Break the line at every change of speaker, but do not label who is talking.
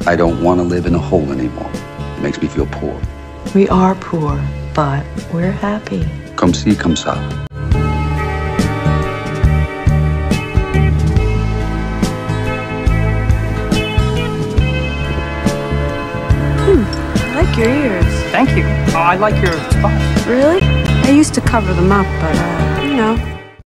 I don't want to live in a hole anymore. It makes me feel poor.
We are poor, but we're happy.
Comme ci, comme ça.
I like your ears.
Thank you. I like your spot.
Really? I used to cover them up, but, you know,